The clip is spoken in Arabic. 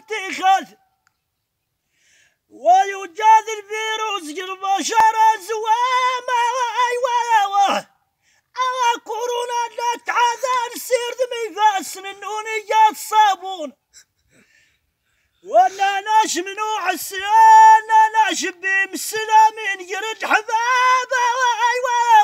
اتخاذ ويجاذ الفيروس البشر زوامه كورونا لا تعذر سير ذمي فاسن النونيات الصابون وانا ناش منوع السنان ناش بيم السلامين يرد حبابه